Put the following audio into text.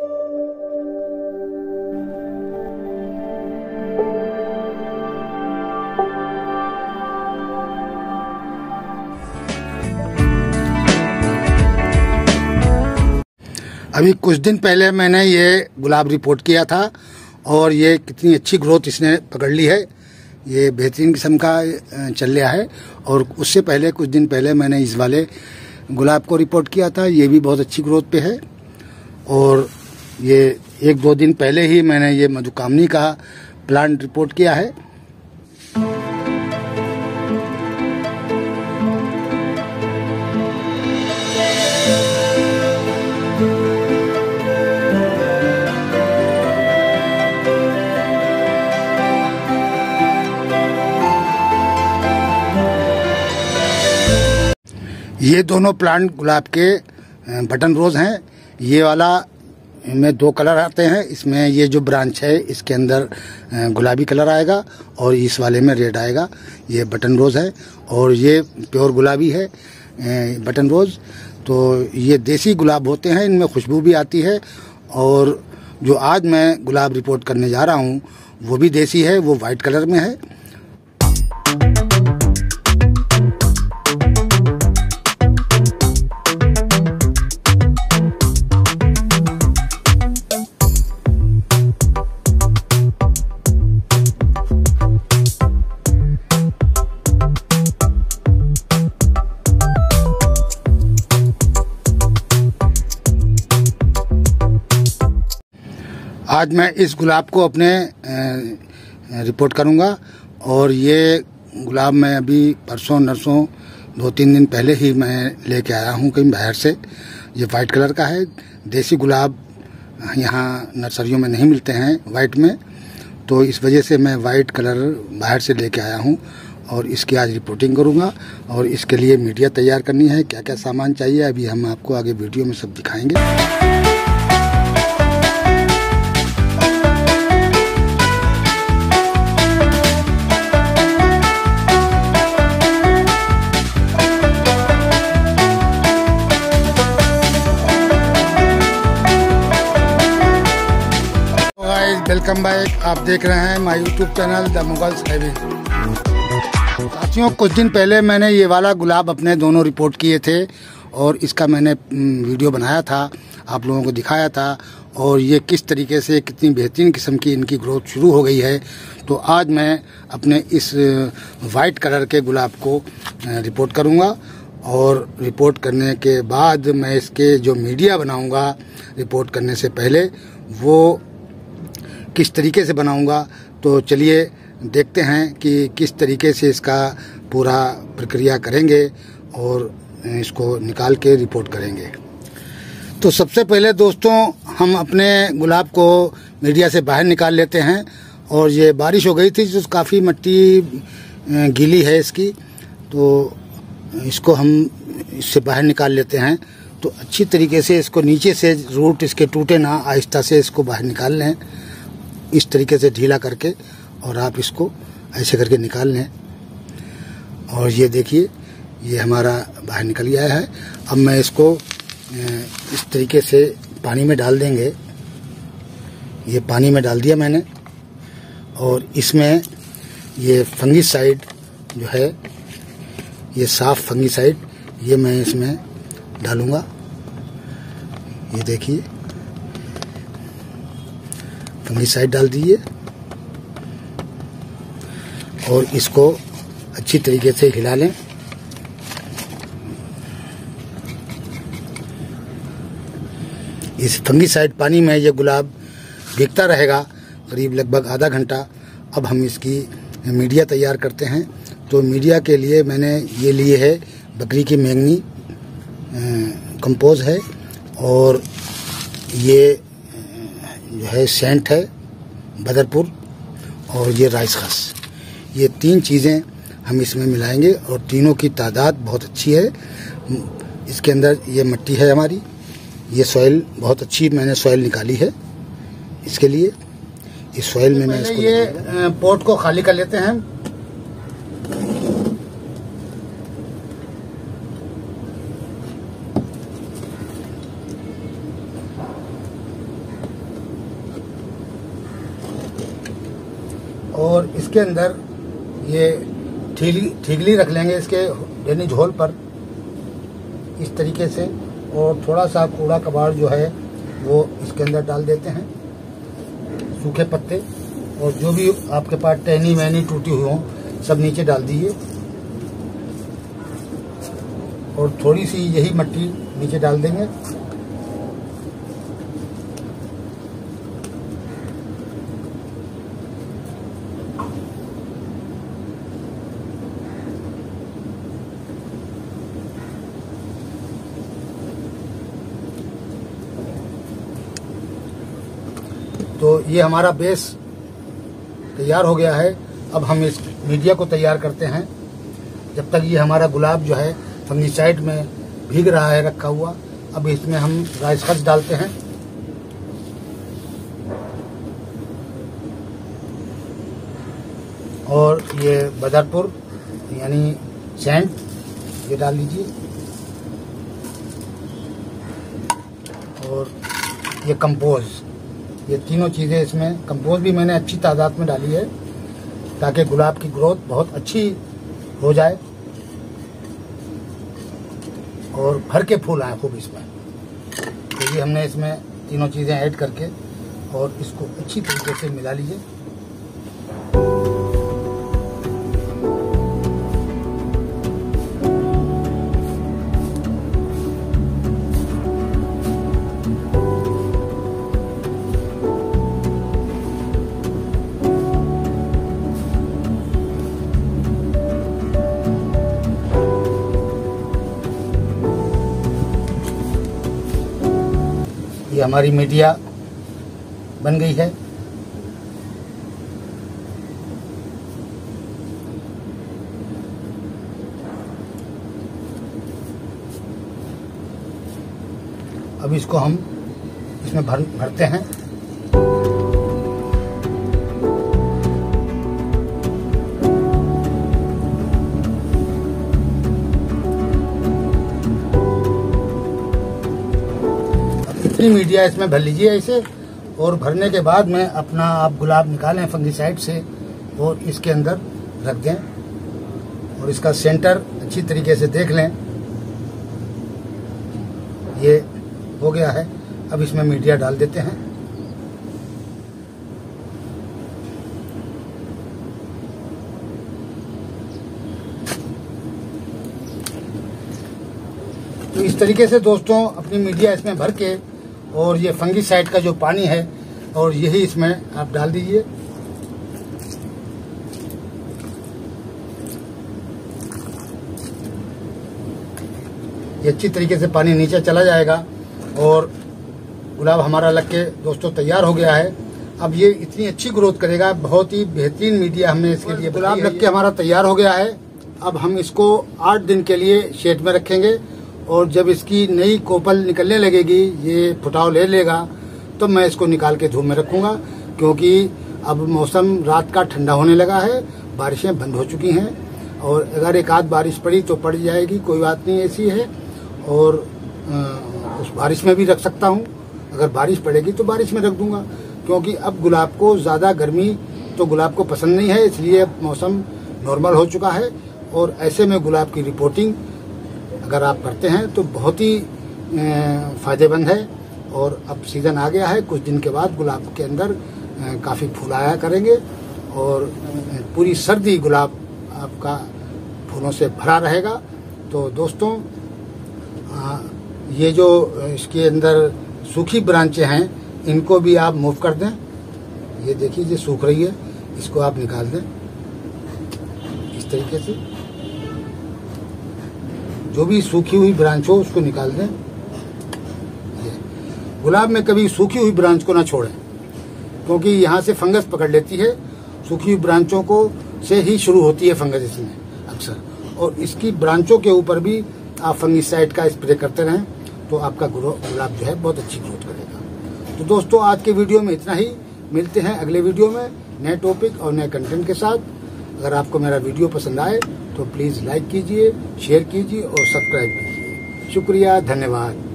अभी कुछ दिन पहले मैंने ये गुलाब रिपोर्ट किया था और ये कितनी अच्छी ग्रोथ इसने पकड़ ली है। ये बेहतरीन किस्म का चल रहा है। और उससे पहले कुछ दिन पहले मैंने इस वाले गुलाब को रिपोर्ट किया था। ये भी बहुत अच्छी ग्रोथ पे है। और ये 1-2 दिन पहले ही मैंने ये मधुकामनी का प्लांट रिपोर्ट किया है। ये दोनों प्लांट गुलाब के बटन रोज हैं। ये वाला में 2 कलर आते हैं। इसमें ये जो ब्रांच है इसके अंदर गुलाबी कलर आएगा और इस वाले में रेड आएगा। ये बटन रोज है और ये प्योर गुलाबी है बटन रोज। तो ये देसी गुलाब होते हैं, इनमें खुशबू भी आती है। और जो आज मैं गुलाब रिपोर्ट करने जा रहा हूँ वो भी देसी है, वो वाइट कलर में है। आज मैं इस गुलाब को अपने रिपोर्ट करूंगा। और ये गुलाब मैं अभी परसों नरसों 2-3 दिन पहले ही मैं लेके आया हूं कहीं बाहर से। ये वाइट कलर का है। देसी गुलाब यहाँ नर्सरियों में नहीं मिलते हैं वाइट में, तो इस वजह से मैं वाइट कलर बाहर से लेके आया हूं। और इसकी आज रिपोर्टिंग करूंगा। और इसके लिए मीडिया तैयार करनी है, क्या क्या सामान चाहिए अभी हम आपको आगे वीडियो में सब दिखाएंगे। वेलकम बैक, आप देख रहे हैं my YouTube channel the Mughals heavy. साथियों, कुछ दिन पहले मैंने ये वाला गुलाब अपने दोनों रिपोर्ट किए थे और इसका मैंने वीडियो बनाया था, आप लोगों को दिखाया था। और ये किस तरीके से कितनी बेहतरीन किस्म की इनकी ग्रोथ शुरू हो गई है। तो आज मैं अपने इस वाइट कलर के गुलाब को रिपोर्ट करूँगा। और रिपोर्ट करने के बाद मैं इसके जो मीडिया बनाऊँगा रिपोर्ट करने से पहले, वो किस तरीके से बनाऊंगा। तो चलिए देखते हैं कि किस तरीके से इसका पूरा प्रक्रिया करेंगे और इसको निकाल के रिपोर्ट करेंगे। तो सबसे पहले दोस्तों, हम अपने गुलाब को मीडिया से बाहर निकाल लेते हैं। और ये बारिश हो गई थी जो काफ़ी मिट्टी गीली है इसकी, तो इसको हम इससे बाहर निकाल लेते हैं। तो अच्छी तरीके से इसको नीचे से रूट इसके टूटे ना, आहिस्ता से इसको बाहर निकाल लें, इस तरीके से ढीला करके। और आप इसको ऐसे करके निकाल लें। और ये देखिए, ये हमारा बाहर निकल गया है। अब मैं इसको इस तरीके से पानी में डाल देंगे। ये पानी में डाल दिया मैंने। और इसमें ये फंगीसाइड जो है, ये साफ फंगीसाइड, ये मैं इसमें डालूंगा। ये देखिए, फंगीसाइड डाल दीजिए और इसको अच्छी तरीके से हिला लें। इस फंगीसाइड पानी में ये गुलाब भीगता रहेगा करीब लगभग आधा घंटा। अब हम इसकी मीडिया तैयार करते हैं। तो मीडिया के लिए मैंने ये लिए है बकरी की मैंगनी कंपोज है, और ये जो है सेंट है बदरपुर, और ये राइस खस। ये 3 चीज़ें हम इसमें मिलाएंगे और तीनों की तादाद बहुत अच्छी है। इसके अंदर ये मिट्टी है हमारी, ये सॉइल बहुत अच्छी मैंने सॉइल निकाली है इसके लिए। इस सॉइल में मैं इसको ये पॉट को खाली कर लेते हैं। और इसके अंदर ये ठीगली रख लेंगे इसके ड्रेनेज होल पर इस तरीके से, और थोड़ा सा कूड़ा कबाड़ जो है वो इसके अंदर डाल देते हैं, सूखे पत्ते और जो भी आपके पास टहनी वहनी टूटी हुई हो सब नीचे डाल दीजिए, और थोड़ी सी यही मिट्टी नीचे डाल देंगे। तो ये हमारा बेस तैयार हो गया है। अब हम इस मीडिया को तैयार करते हैं। जब तक ये हमारा गुलाब जो है फंगिसाइड में भीग रहा है रखा हुआ, अब इसमें हम राइस हर्ष डालते हैं। और ये बदरपुर यानी सैंड ये डाल लीजिए, और ये कंपोज, ये तीनों चीज़ें इसमें। कंपोज भी मैंने अच्छी तादाद में डाली है ताकि गुलाब की ग्रोथ बहुत अच्छी हो जाए और भर के फूल आए खूब इसमें। तो ये हमने इसमें तीनों चीज़ें ऐड करके और इसको अच्छी तरीके से मिला लीजिए। ये हमारी मीडिया बन गई है। अब इसको हम इसमें भरते हैं। इतनी मीडिया इसमें भर लीजिए ऐसे, और भरने के बाद में अपना आप गुलाब निकालें फंगिसाइड से और इसके अंदर रख दें, और इसका सेंटर अच्छी तरीके से देख लें। ये हो गया है। अब इसमें मीडिया डाल देते हैं। तो इस तरीके से दोस्तों अपनी मीडिया इसमें भर के, और ये फंगिसाइड का जो पानी है और यही इसमें आप डाल दीजिए। ये अच्छी तरीके से पानी नीचे चला जाएगा और गुलाब हमारा लग के दोस्तों तैयार हो गया है। अब ये इतनी अच्छी ग्रोथ करेगा, बहुत ही बेहतरीन मीडिया हमने इसके लिए। गुलाब लग के हमारा तैयार हो गया है। अब हम इसको 8 दिन के लिए शेड में रखेंगे, और जब इसकी नई कोपल निकलने लगेगी, ये फुटाव ले लेगा, तो मैं इसको निकाल के धूप में रखूंगा, क्योंकि अब मौसम रात का ठंडा होने लगा है, बारिशें बंद हो चुकी हैं, और अगर एक आध बारिश पड़ी तो पड़ जाएगी, कोई बात नहीं, ऐसी है। और उस बारिश में भी रख सकता हूँ, अगर बारिश पड़ेगी तो बारिश में रख दूंगा, क्योंकि अब गुलाब को ज़्यादा गर्मी तो गुलाब को पसंद नहीं है, इसलिए अब मौसम नॉर्मल हो चुका है। और ऐसे में गुलाब की रिपोर्टिंग अगर आप करते हैं तो बहुत ही फायदेमंद है। और अब सीजन आ गया है, कुछ दिन के बाद गुलाब के अंदर काफ़ी फूल आया करेंगे, और पूरी सर्दी गुलाब आपका फूलों से भरा रहेगा। तो दोस्तों ये जो इसके अंदर सूखी ब्रांचें हैं, इनको भी आप मूव कर दें। ये देखिए ये सूख रही है, इसको आप निकाल दें इस तरीके से। जो भी सूखी हुई ब्रांच हो उसको निकाल दें। गुलाब में कभी सूखी हुई ब्रांच को ना छोड़ें, क्योंकि यहाँ से फंगस पकड़ लेती है। सूखी हुई ब्रांचों को से ही शुरू होती है फंगस इसमें अक्सर, और इसकी ब्रांचों के ऊपर भी आप फंगिसाइड का स्प्रे करते रहें, तो आपका गुलाब जो है बहुत अच्छी ग्रोथ करेगा। तो दोस्तों आज के वीडियो में इतना ही। मिलते हैं अगले वीडियो में नए टॉपिक और नए कंटेंट के साथ। अगर आपको मेरा वीडियो पसंद आए तो प्लीज़ लाइक कीजिए, शेयर कीजिए और सब्सक्राइब कीजिए। शुक्रिया, धन्यवाद।